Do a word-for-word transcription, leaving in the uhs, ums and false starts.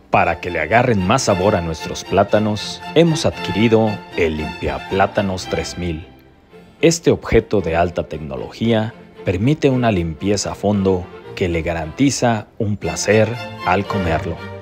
Para que le agarren más sabor a nuestros plátanos, hemos adquirido el Limpiaplátanos tres mil. Este objeto de alta tecnología permite una limpieza a fondo que le garantiza un placer al comerlo.